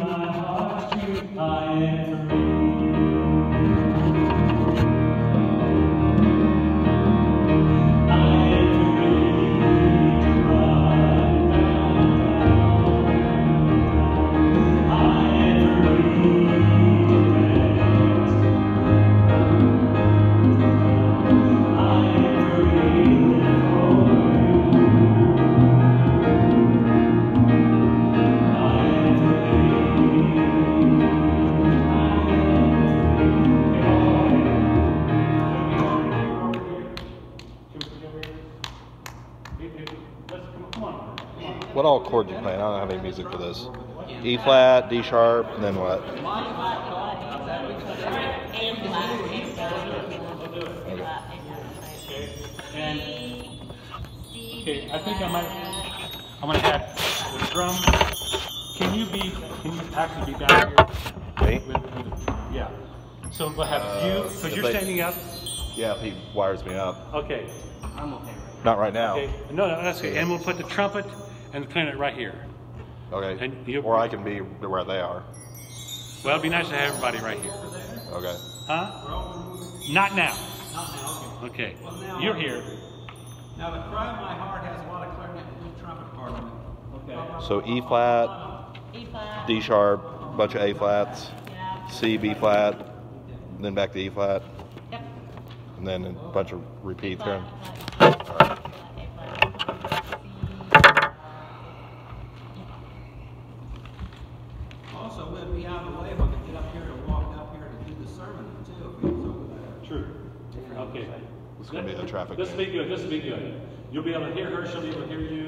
my heart too high and free. What all chords you playing? I don't have any music for this. E flat, D sharp, and then what? Okay, I think I'm gonna add the drum. Can you actually be down here? Me? Yeah. So we'll have you, because you're standing up. Yeah, if he wires me up. Okay. I'm okay. Not right now. Okay. No, that's okay. And we'll put the trumpet and the clarinet right here. Okay. And or I can be where they are. Well, it'd be nice to have everybody right here. Okay. Huh? Not now. Not now, Okay. Well, now, You're here. Now, the Cry of My Heart has a lot of clarinet and trumpet part of it. Okay. So E flat, D sharp, bunch of A flats, C, B flat, and then back to E flat, and then a bunch of repeats here. Also, we'd be out of the way when we get up here and walk up here to do the sermon too, if we was over there. True. Okay. It's going to be a traffic. This will be good. This will be good. You'll be able to hear her. She'll be able to hear you.